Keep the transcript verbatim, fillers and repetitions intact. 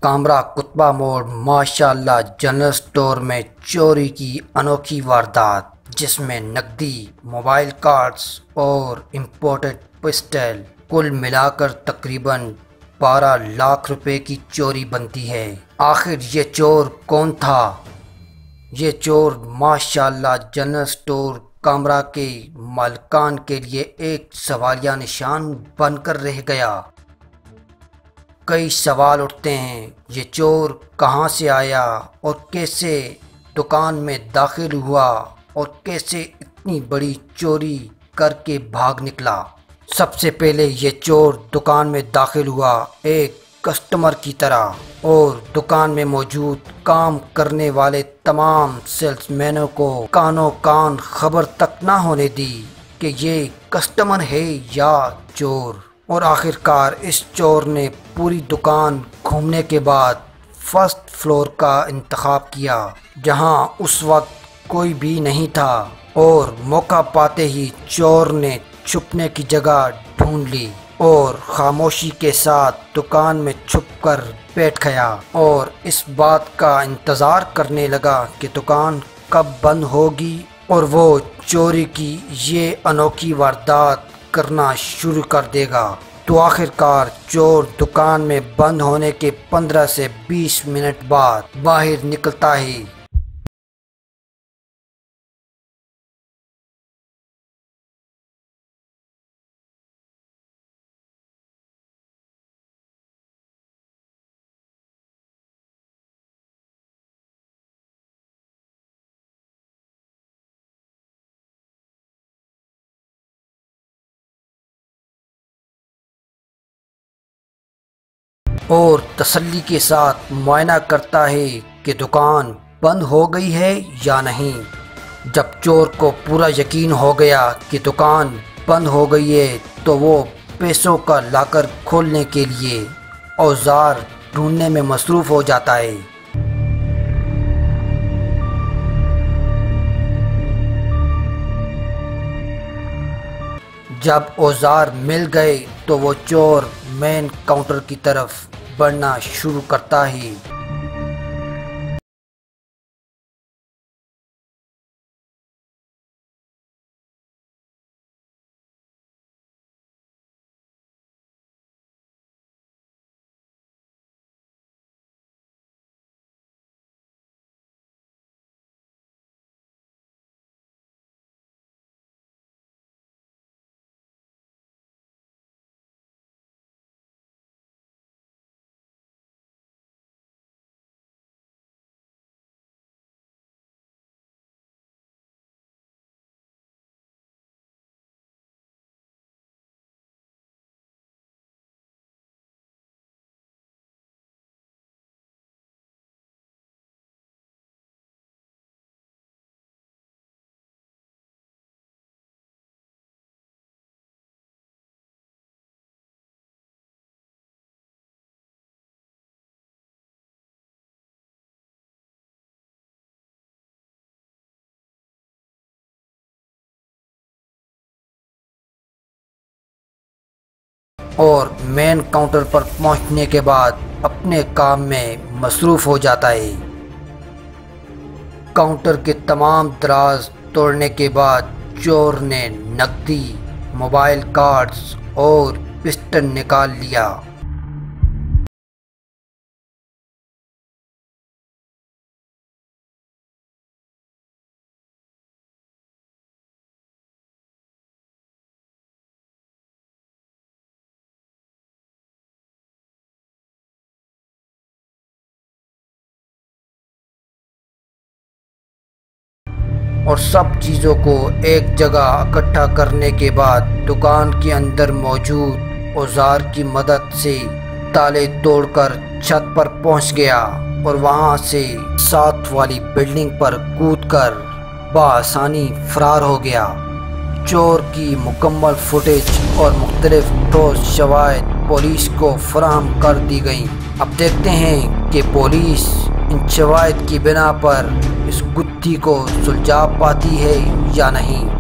کامرا کتبہ موڑ ماشاءاللہ general store میں چوری کی انوکھی واردات، جس میں نقدی، موبائل کارڈز اور امپورٹڈ پسٹل کل ملا کر تقریباً بارہ لاکھ روپے کی چوری بنتی ہے۔ آخر یہ چور کون تھا؟ یہ چور ماشاءاللہ جنرل سٹور کامرا کے مالکان کے لیے ایک سوالیہ نشان بن کر رہ گیا۔ کئی سوال اٹھتے ہیں، یہ چور کہاں سے آیا اور کیسے دکان میں داخل ہوا اور کیسے اتنی بڑی چوری کر کے بھاگ نکلا؟ سب سے پہلے یہ چور دکان میں داخل ہوا ایک کسٹمر کی طرح، اور دکان میں موجود کام کرنے والے تمام سیلز مینوں کو کانوں کان خبر تک نہ ہونے دی کہ یہ کسٹمر ہے یا چور۔ اور آخر کار اس چور نے پوری دکان گھومنے کے بعد فرسٹ فلور کا انتخاب کیا، جہاں اس وقت کوئی بھی نہیں تھا، اور موقع پاتے ہی چور نے چھپنے کی جگہ ڈھونڈ لی اور خاموشی کے ساتھ دکان میں چھپ کر بیٹھ گیا اور اس بات کا انتظار کرنے لگا کہ دکان کب بند ہوگی اور وہ چوری کی یہ انوکھی واردات کرنا شروع کر دے گا۔ تو آخر کار چور دکان میں بند ہونے کے پندرہ سے بیس منٹ بعد باہر نکلتا ہے۔ اور تسلی کے ساتھ معائنہ کرتا ہے کہ دکان بند ہو گئی ہے یا نہیں۔ جب چور کو پورا یقین ہو گیا کہ دکان بند ہو گئی ہے تو وہ پیسوں کا لاکر کھولنے کے لیے اوزار ڈھونڈنے میں مصروف ہو جاتا ہے۔ جب اوزار مل گئے تو وہ چور مین کاؤنٹر کی طرف بڑھنا شروع کرتا ہے۔ اور مین کاؤنٹر پر پہنچنے کے بعد اپنے کام میں مصروف ہو جاتا ہے۔ کاؤنٹر کے تمام دراز توڑنے کے بعد چور نے نقدی، موبائل کارڈز اور پسٹل نکال لیا۔ اور سب چیزوں کو ایک جگہ اکٹھا کرنے کے بعد دکان کے اندر موجود اوزار کی مدد سے تالے توڑ کر چھت پر پہنچ گیا اور وہاں سے ساتھ والی بلڈنگ پر کود کر بآسانی فرار ہو گیا۔ چور کی مکمل فوٹیج اور مختلف ٹھوس شواہد پولیس کو فراہم کر دی گئیں۔ اب دیکھتے ہیں کہ پولیس ان شواہد کی بنا پر اس گتھی کو سلجھا پاتی ہے یا نہیں۔